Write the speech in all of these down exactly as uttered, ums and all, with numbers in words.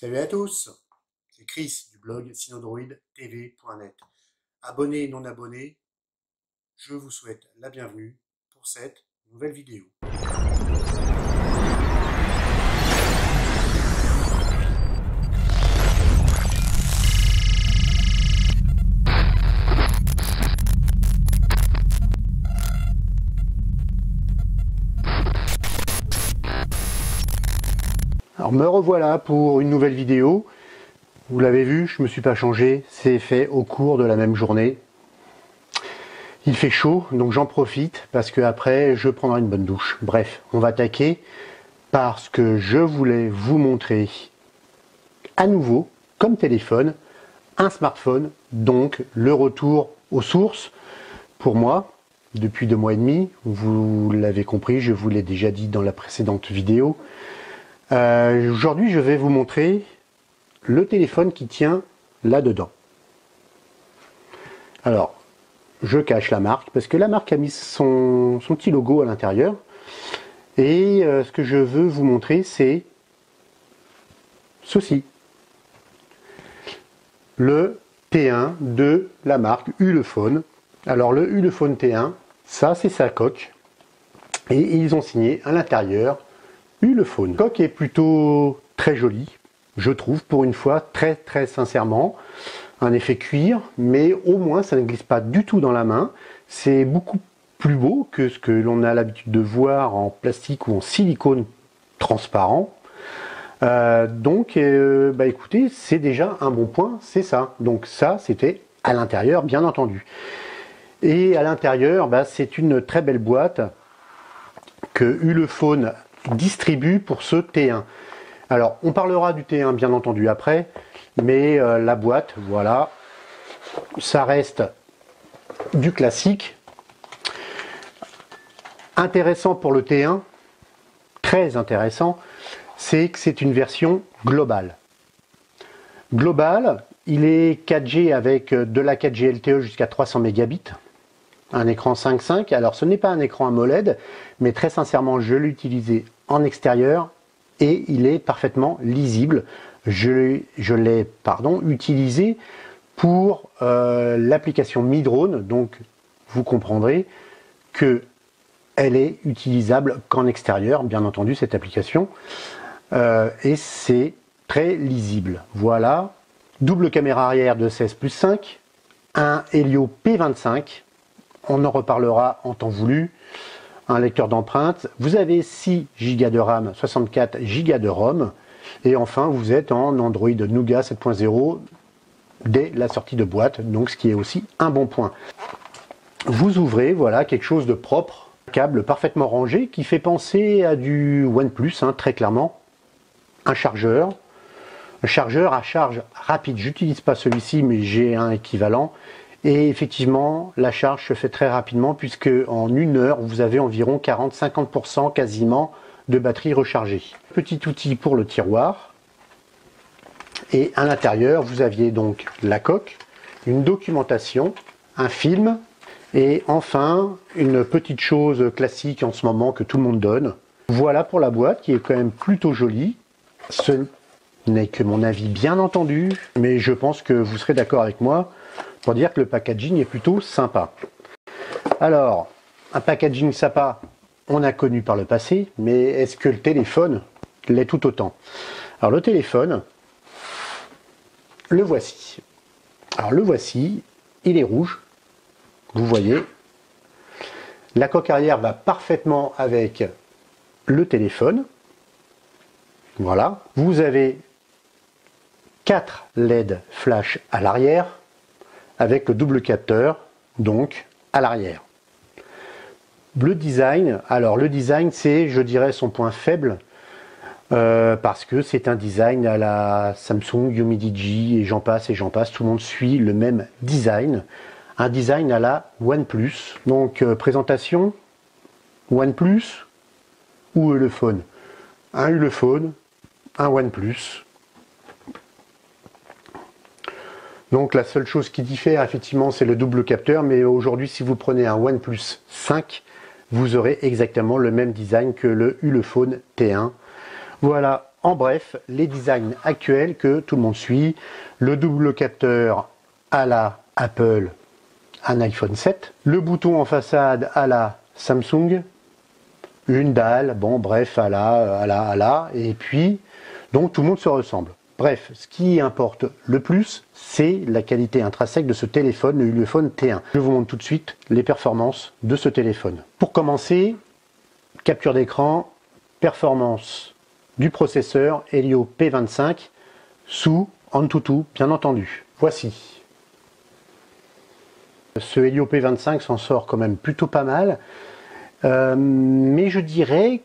Salut à tous, c'est Chris du blog synandroid T V point net. Abonnés et non abonnés, je vous souhaite la bienvenue pour cette nouvelle vidéo. Alors me revoilà pour une nouvelle vidéo. Vous l'avez vu, je ne me suis pas changé, c'est fait au cours de la même journée. Il fait chaud, donc j'en profite parce que après je prendrai une bonne douche. Bref, on va attaquer parce que je voulais vous montrer à nouveau, comme téléphone, un smartphone, donc le retour aux sources pour moi depuis deux mois et demi. Vous l'avez compris, je vous l'ai déjà dit dans la précédente vidéo. Euh, aujourd'hui, je vais vous montrer le téléphone qui tient là-dedans. Alors, je cache la marque parce que la marque a mis son, son petit logo à l'intérieur. Et euh, ce que je veux vous montrer, c'est ceci. Le T un de la marque Ulefone. Alors, le Ulefone T un, ça, c'est sa coque. Et ils ont signé à l'intérieur Ulefone. La coque est plutôt très jolie, je trouve, pour une fois, très très sincèrement. Un effet cuir, mais au moins ça ne glisse pas du tout dans la main. C'est beaucoup plus beau que ce que l'on a l'habitude de voir en plastique ou en silicone transparent. Euh, donc, euh, bah écoutez, c'est déjà un bon point, c'est ça. Donc ça, c'était à l'intérieur, bien entendu. Et à l'intérieur, bah, c'est une très belle boîte que Ulefone distribue pour ce T un. Alors, on parlera du T un bien entendu après, mais euh, la boîte, voilà, ça reste du classique. Intéressant pour le T un, très intéressant, c'est que c'est une version globale. Globale, il est quatre G avec de la quatre G L T E jusqu'à trois cents mégabits. Un écran cinq cinq, alors ce n'est pas un écran AMOLED, mais très sincèrement je l'ai utilisé en extérieur et il est parfaitement lisible. Je, je l'ai pardon utilisé pour euh, l'application Mi Drone, donc vous comprendrez que elle est utilisable qu'en extérieur, bien entendu cette application, euh, et c'est très lisible. Voilà, double caméra arrière de seize plus cinq, un Helio P vingt-cinq. On en reparlera en temps voulu. Un lecteur d'empreintes. Vous avez six giga de RAM, soixante-quatre giga de ROM. Et enfin, vous êtes en Android Nougat sept point zéro dès la sortie de boîte. Donc, ce qui est aussi un bon point. Vous ouvrez, voilà, quelque chose de propre. Un câble parfaitement rangé qui fait penser à du OnePlus, hein, très clairement. Un chargeur. Un chargeur à charge rapide. J'utilise pas celui-ci, mais j'ai un équivalent. Et effectivement, la charge se fait très rapidement puisque en une heure, vous avez environ quarante à cinquante pour cent quasiment de batterie rechargée. Petit outil pour le tiroir. Et à l'intérieur, vous aviez donc la coque, une documentation, un film et enfin une petite chose classique en ce moment que tout le monde donne. Voilà pour la boîte qui est quand même plutôt jolie. Ce n'est que mon avis bien entendu, mais je pense que vous serez d'accord avec moi pour dire que le packaging est plutôt sympa. Alors, un packaging sympa, on a connu par le passé, mais est-ce que le téléphone l'est tout autant? Alors le téléphone, le voici. Alors le voici, il est rouge, vous voyez. La coque arrière va parfaitement avec le téléphone. Voilà. Vous avez quatre L E D flash à l'arrière, avec le double capteur, donc à l'arrière. Le design, alors le design c'est, je dirais, son point faible, euh, parce que c'est un design à la Samsung, Umidigi et j'en passe et j'en passe, tout le monde suit le même design, un design à la OnePlus. Donc euh, présentation, OnePlus ou Ulefone. Un Ulefone, un OnePlus. Donc la seule chose qui diffère effectivement c'est le double capteur, mais aujourd'hui si vous prenez un OnePlus cinq, vous aurez exactement le même design que le Ulefone T un. Voilà En bref, les designs actuels que tout le monde suit, le double capteur à la Apple, un iPhone sept, le bouton en façade à la Samsung, une dalle, bon bref, à la, à la, à la, et puis, donc tout le monde se ressemble. Bref, ce qui importe le plus, c'est la qualité intrinsèque de ce téléphone, le Ulefone T un. Je vous montre tout de suite les performances de ce téléphone. Pour commencer, capture d'écran, performance du processeur Helio P vingt-cinq sous Antutu, bien entendu. Voici. Ce Helio P vingt-cinq s'en sort quand même plutôt pas mal, euh, mais je dirais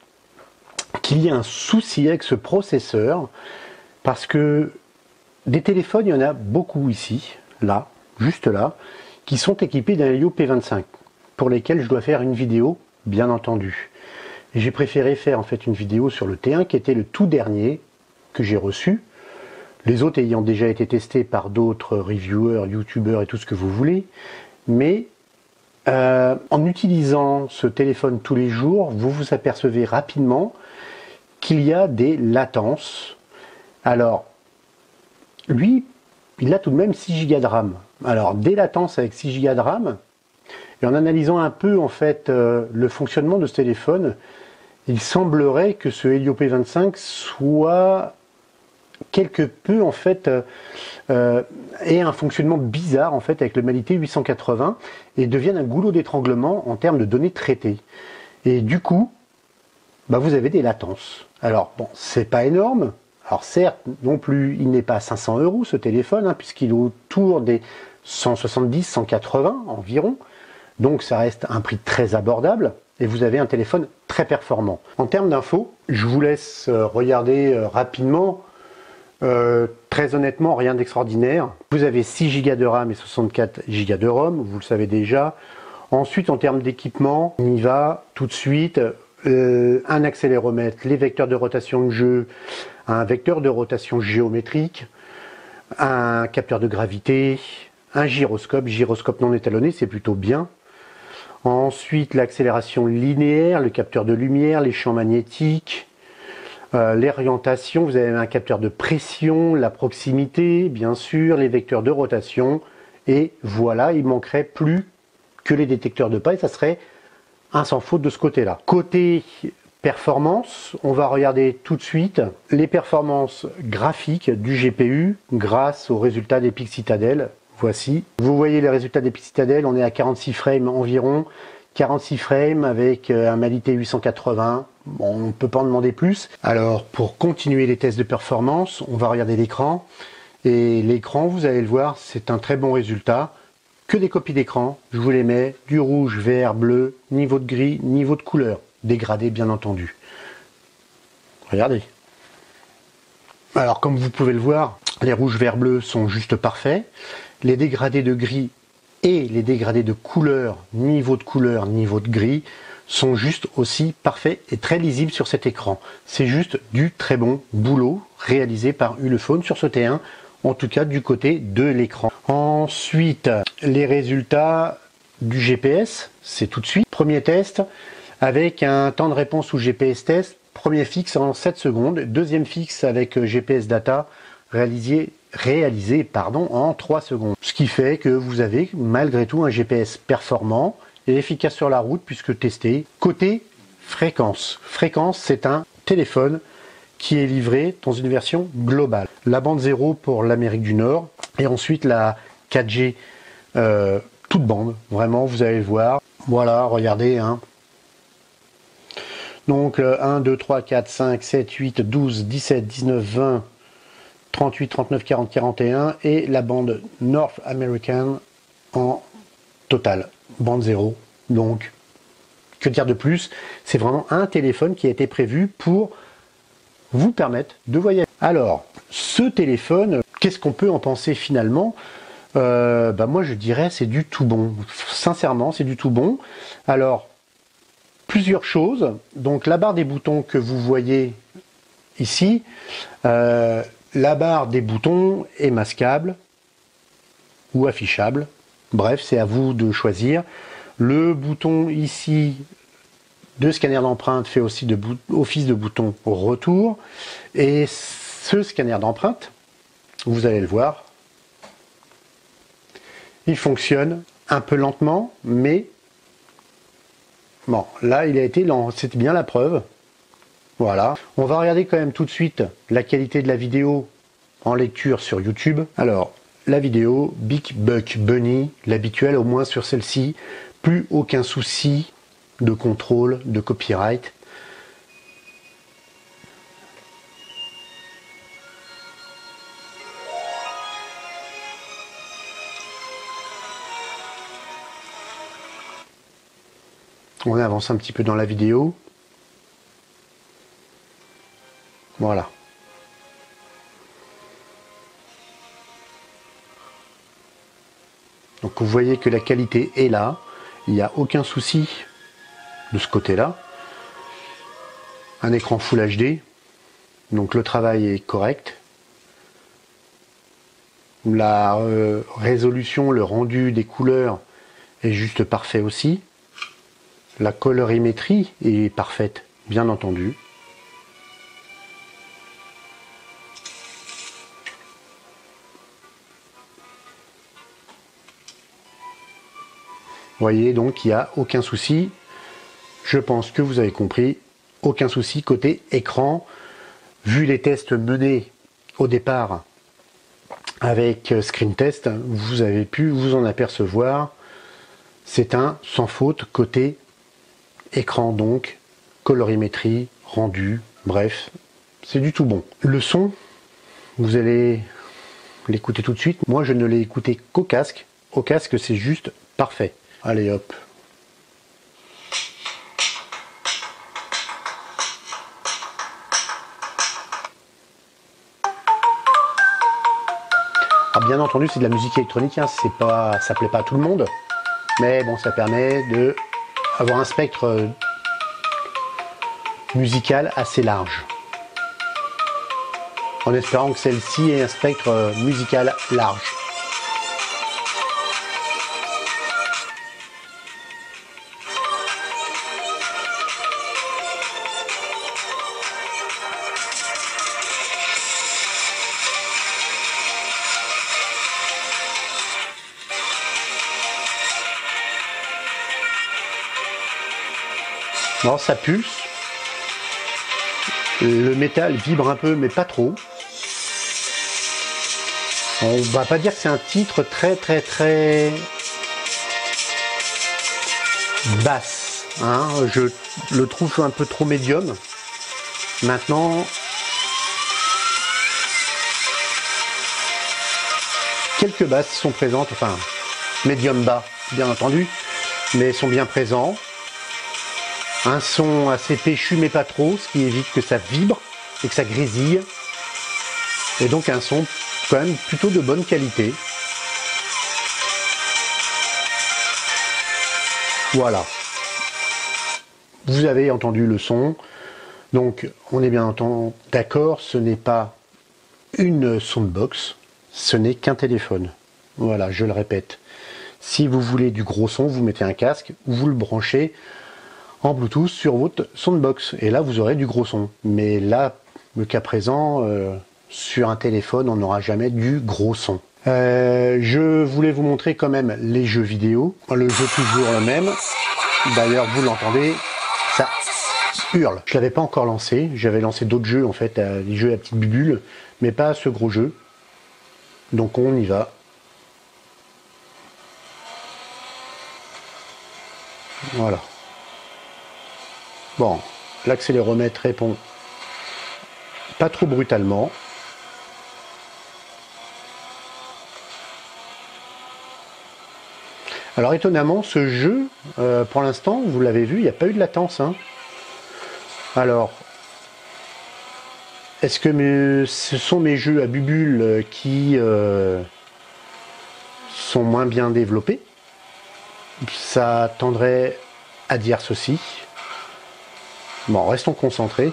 qu'il y a un souci avec ce processeur, parce que des téléphones, il y en a beaucoup ici, là, juste là, qui sont équipés d'un Helio P vingt-cinq, pour lesquels je dois faire une vidéo, bien entendu. J'ai préféré faire en fait une vidéo sur le T un qui était le tout dernier que j'ai reçu. Les autres ayant déjà été testés par d'autres reviewers, youtubeurs et tout ce que vous voulez. Mais euh, en utilisant ce téléphone tous les jours, vous vous apercevez rapidement qu'il y a des latences. Alors, lui, il a tout de même six giga de RAM. Alors, des latences avec six giga de RAM, et en analysant un peu en fait euh, le fonctionnement de ce téléphone, il semblerait que ce Helio P vingt-cinq soit quelque peu en fait euh, euh, ait un fonctionnement bizarre en fait avec le Mali-T huit cent quatre-vingts et devienne un goulot d'étranglement en termes de données traitées. Et du coup, bah, vous avez des latences. Alors bon, c'est pas énorme. Alors certes, non plus, il n'est pas à cinq cents euros ce téléphone, hein, puisqu'il est autour des cent soixante-dix, cent quatre-vingts environ. Donc ça reste un prix très abordable. Et vous avez un téléphone très performant. En termes d'infos, je vous laisse regarder rapidement. Euh, très honnêtement, rien d'extraordinaire. Vous avez six giga de RAM et soixante-quatre giga de ROM, vous le savez déjà. Ensuite, en termes d'équipement, on y va tout de suite. Euh, un accéléromètre, les vecteurs de rotation de jeu, un vecteur de rotation géométrique, un capteur de gravité, un gyroscope, gyroscope non étalonné, c'est plutôt bien. Ensuite, l'accélération linéaire, le capteur de lumière, les champs magnétiques, euh, l'orientation, vous avez un capteur de pression, la proximité, bien sûr, les vecteurs de rotation. Et voilà, il manquerait plus que les détecteurs de pas, et ça serait un sans faute de ce côté-là. Côté performance, on va regarder tout de suite les performances graphiques du G P U grâce aux résultats d'Epic Citadel. Voici. Vous voyez les résultats d'Epic Citadel, on est à quarante-six frames environ. quarante-six frames avec un Mali-T huit cent quatre-vingts. Bon, on ne peut pas en demander plus. Alors, pour continuer les tests de performance, on va regarder l'écran. Et l'écran, vous allez le voir, c'est un très bon résultat. Que des copies d'écran, je vous les mets. Du rouge, vert, bleu, niveau de gris, niveau de couleur. Dégradé, bien entendu. Regardez. Alors, comme vous pouvez le voir, les rouges, verts, bleus sont juste parfaits. Les dégradés de gris et les dégradés de couleur, niveau de couleur, niveau de gris, sont juste aussi parfaits et très lisibles sur cet écran. C'est juste du très bon boulot réalisé par Ulefone sur ce T un, en tout cas du côté de l'écran. Ensuite, les résultats du G P S, c'est tout de suite. Premier test avec un temps de réponse sous G P S test, premier fixe en sept secondes, deuxième fixe avec G P S data réalisé réalisé pardon, en trois secondes. Ce qui fait que vous avez malgré tout un G P S performant et efficace sur la route puisque testé. Côté fréquence. Fréquence, c'est un téléphone qui est livré dans une version globale. La bande zéro pour l'Amérique du Nord et ensuite la quatre G euh, toute bande. Vraiment, vous allez le voir. Voilà, regardez. Hein. Donc un, deux, trois, quatre, cinq, sept, huit, douze, dix-sept, dix-neuf, vingt, trente-huit, trente-neuf, quarante, quarante et un et la bande North American en total, bande zéro. Donc, que dire de plus? C'est vraiment un téléphone qui a été prévu pour vous permettre de voyager. Alors, ce téléphone, qu'est-ce qu'on peut en penser finalement? euh, bah Moi, je dirais c'est du tout bon. Sincèrement, c'est du tout bon. Alors, plusieurs choses. Donc, la barre des boutons que vous voyez ici, euh, la barre des boutons est masquable ou affichable. Bref, c'est à vous de choisir. Le bouton ici deux scanners d'empreinte fait aussi de office de bouton retour. Et ce scanner d'empreinte, vous allez le voir, il fonctionne un peu lentement, mais bon, là il a été lent, c'était bien la preuve. Voilà, on va regarder quand même tout de suite la qualité de la vidéo en lecture sur YouTube. Alors, la vidéo Big Buck Bunny, l'habituelle, au moins sur celle-ci, plus aucun souci de contrôle, de copyright. On avance un petit peu dans la vidéo. Voilà. Donc vous voyez que la qualité est là. Il n'y a aucun souci de ce côté-là. Un écran Full H D. Donc le travail est correct. La euh, résolution, le rendu des couleurs est juste parfait aussi. La colorimétrie est parfaite, bien entendu. Vous voyez, donc il n'y a aucun souci. Je pense que vous avez compris. Aucun souci côté écran. Vu les tests menés au départ avec Screen Test, vous avez pu vous en apercevoir. C'est un sans faute côté écran, donc colorimétrie, rendu, bref, c'est du tout bon. Le son, vous allez l'écouter tout de suite. Moi, je ne l'ai écouté qu'au casque. Au casque, c'est juste parfait. Allez hop. Alors, bien entendu, c'est de la musique électronique, hein. C'est pas, ça plaît pas à tout le monde, mais bon, ça permet de avoir un spectre musical assez large. En espérant que celle-ci ait un spectre musical large. Non, ça pulse. Le métal vibre un peu, mais pas trop. On va pas dire que c'est un titre très très très basse. Hein. Je le trouve un peu trop médium. Maintenant, quelques basses sont présentes, enfin médium bas, bien entendu, mais sont bien présents. Un son assez péchu mais pas trop, ce qui évite que ça vibre et que ça grésille. Et donc un son quand même plutôt de bonne qualité. Voilà. Vous avez entendu le son. Donc on est bien entendu d'accord, ce n'est pas une soundbox, ce n'est qu'un téléphone. Voilà, je le répète. Si vous voulez du gros son, vous mettez un casque ou vous le branchez en Bluetooth sur votre soundbox et là vous aurez du gros son. Mais là, le cas présent, euh, sur un téléphone, on n'aura jamais du gros son. Euh, je voulais vous montrer quand même les jeux vidéo. Le jeu toujours le même. D'ailleurs, vous l'entendez, ça hurle. Je l'avais pas encore lancé. J'avais lancé d'autres jeux en fait, euh, des jeux à petite bubule, mais pas ce gros jeu. Donc on y va. Voilà. Bon, l'accéléromètre répond pas trop brutalement. Alors étonnamment, ce jeu, euh, pour l'instant, vous l'avez vu, il n'y a pas eu de latence. Hein. Alors, est-ce que mes, ce sont mes jeux à bubule qui euh, sont moins bien développés? Ça tendrait à dire ceci. Bon, restons concentrés.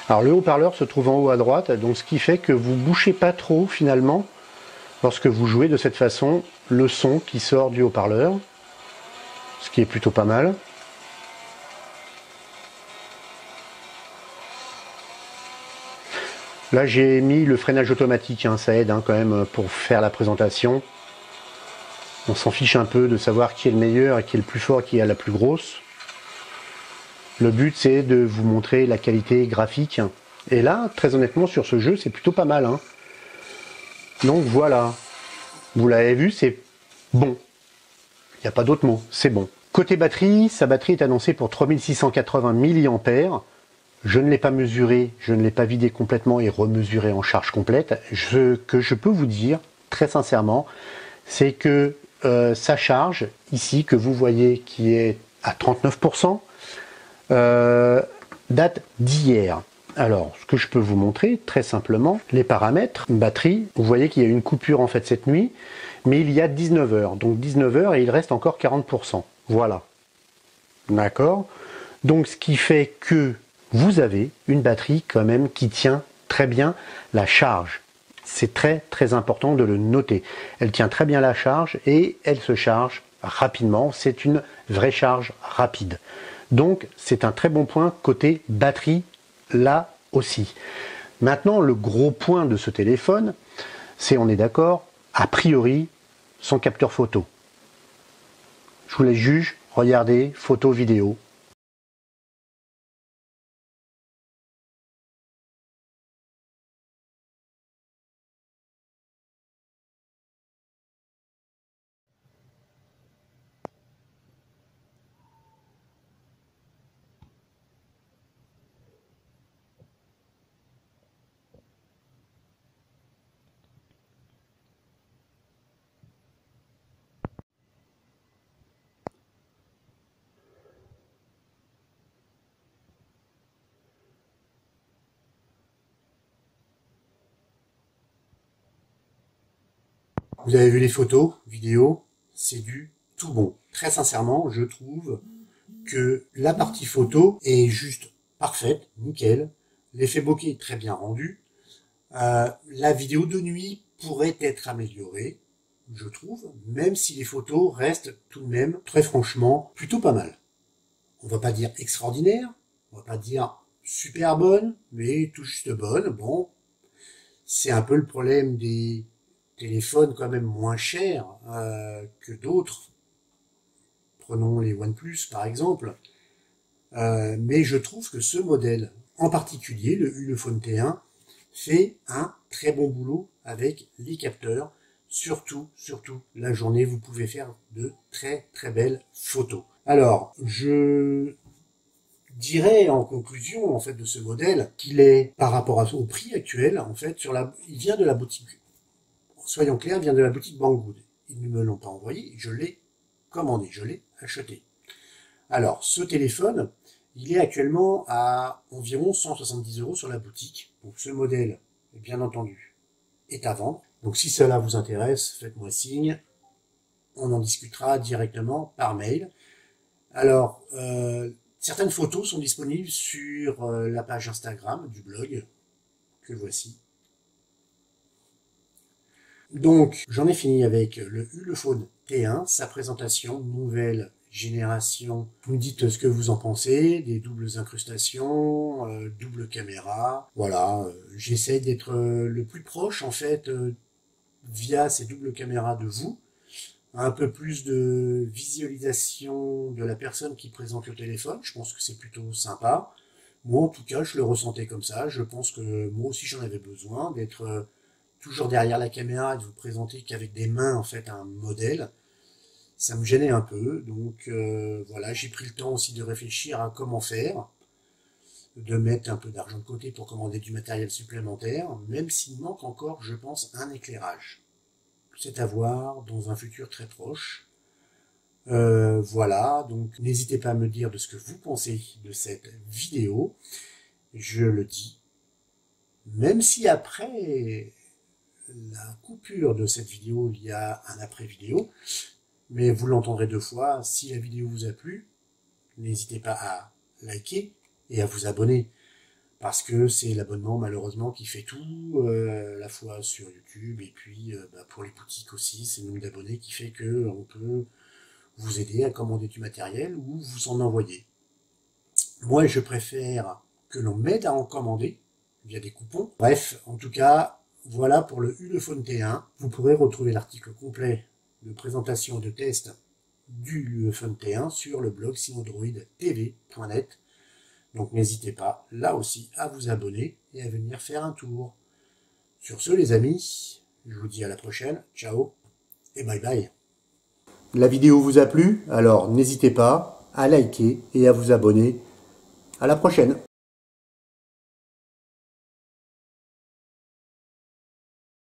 Alors le haut-parleur se trouve en haut à droite, donc ce qui fait que vous ne bouchez pas trop finalement lorsque vous jouez de cette façon le son qui sort du haut-parleur, ce qui est plutôt pas mal. Là j'ai mis le freinage automatique, hein, ça aide hein, quand même pour faire la présentation. On s'en fiche un peu de savoir qui est le meilleur et qui est le plus fort, qui est la plus grosse. Le but c'est de vous montrer la qualité graphique. Et là, très honnêtement, sur ce jeu, c'est plutôt pas mal. Hein. Donc voilà, vous l'avez vu, c'est bon. Il n'y a pas d'autre mot, c'est bon. Côté batterie, sa batterie est annoncée pour trois mille six cent quatre-vingts milliampères. Je ne l'ai pas mesuré, je ne l'ai pas vidé complètement et remesuré en charge complète. Ce que je peux vous dire, très sincèrement, c'est que euh, sa charge, ici, que vous voyez qui est à trente-neuf pour cent, euh, date d'hier. Alors, ce que je peux vous montrer, très simplement, les paramètres, batterie, vous voyez qu'il y a une coupure en fait cette nuit, mais il y a dix-neuf heures. Donc dix-neuf heures et il reste encore quarante pour cent. Voilà. D'accord? Donc ce qui fait que vous avez une batterie quand même qui tient très bien la charge. C'est très très important de le noter. Elle tient très bien la charge et elle se charge rapidement. C'est une vraie charge rapide. Donc c'est un très bon point côté batterie là aussi. Maintenant le gros point de ce téléphone, c'est, on est d'accord, a priori son capteur photo. Je vous laisse juger, regardez, photo, vidéo. Vous avez vu les photos, vidéos, c'est du tout bon. Très sincèrement, je trouve que la partie photo est juste parfaite, nickel. L'effet bokeh est très bien rendu. Euh, la vidéo de nuit pourrait être améliorée, je trouve, même si les photos restent tout de même, très franchement, plutôt pas mal. On va pas dire extraordinaire, on va pas dire super bonne, mais tout juste bonne. Bon, c'est un peu le problème des téléphones quand même moins chers euh, que d'autres. Prenons les OnePlus par exemple. Euh, mais je trouve que ce modèle en particulier, le Ulefone T un, fait un très bon boulot avec les capteurs. Surtout, surtout la journée, vous pouvez faire de très très belles photos. Alors, je dirais en conclusion en fait de ce modèle qu'il est par rapport au prix actuel, en fait, sur la, il vient de la boutique. Soyons clairs, il vient de la boutique Banggood. Ils ne me l'ont pas envoyé, je l'ai commandé, je l'ai acheté. Alors, ce téléphone, il est actuellement à environ cent soixante-dix euros sur la boutique. Donc ce modèle, bien entendu, est à vendre. Donc si cela vous intéresse, faites-moi signe. On en discutera directement par mail. Alors, euh, certaines photos sont disponibles sur euh, la page Instagram du blog, que voici. Donc, j'en ai fini avec le Ulefone T un, sa présentation nouvelle génération. Vous me dites ce que vous en pensez, des doubles incrustations, euh, double caméra. Voilà, euh, j'essaie d'être euh, le plus proche en fait euh, via ces doubles caméras de vous. Un peu plus de visualisation de la personne qui présente le téléphone. Je pense que c'est plutôt sympa. Moi en tout cas, je le ressentais comme ça. Je pense que moi aussi j'en avais besoin d'être euh, toujours derrière la caméra et de vous présenter qu'avec des mains en fait un modèle. Ça me gênait un peu, donc euh, voilà, j'ai pris le temps aussi de réfléchir à comment faire, de mettre un peu d'argent de côté pour commander du matériel supplémentaire, même s'il manque encore, je pense, un éclairage. C'est à voir dans un futur très proche. Euh, voilà, donc n'hésitez pas à me dire de ce que vous pensez de cette vidéo. Je le dis, même si après la coupure de cette vidéo, il y a un après-vidéo, mais vous l'entendrez deux fois. Si la vidéo vous a plu, n'hésitez pas à liker et à vous abonner parce que c'est l'abonnement malheureusement qui fait tout, euh, à la fois sur YouTube et puis euh, bah, pour les boutiques aussi, c'est le nombre d'abonnés qui fait que on peut vous aider à commander du matériel ou vous en envoyer. Moi, je préfère que l'on m'aide à en commander via des coupons. Bref, en tout cas, voilà pour le Ulefone T un. Vous pourrez retrouver l'article complet de présentation et de test du Ulefone T un sur le blog simandroid t v point net. Donc n'hésitez pas, là aussi, à vous abonner et à venir faire un tour. Sur ce, les amis, je vous dis à la prochaine. Ciao et bye bye. La vidéo vous a plu? Alors n'hésitez pas à liker et à vous abonner. À la prochaine.